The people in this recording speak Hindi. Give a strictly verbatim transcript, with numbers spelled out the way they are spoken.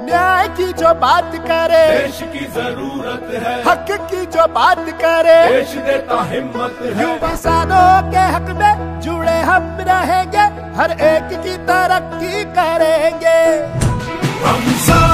न्याय की जो बात करे, देश की जरूरत है। हक की जो बात करे, देश देता हिम्मत है। किसानों के हक में जुड़े हम रहेंगे, हर एक की तरक्की करेंगे। हम सब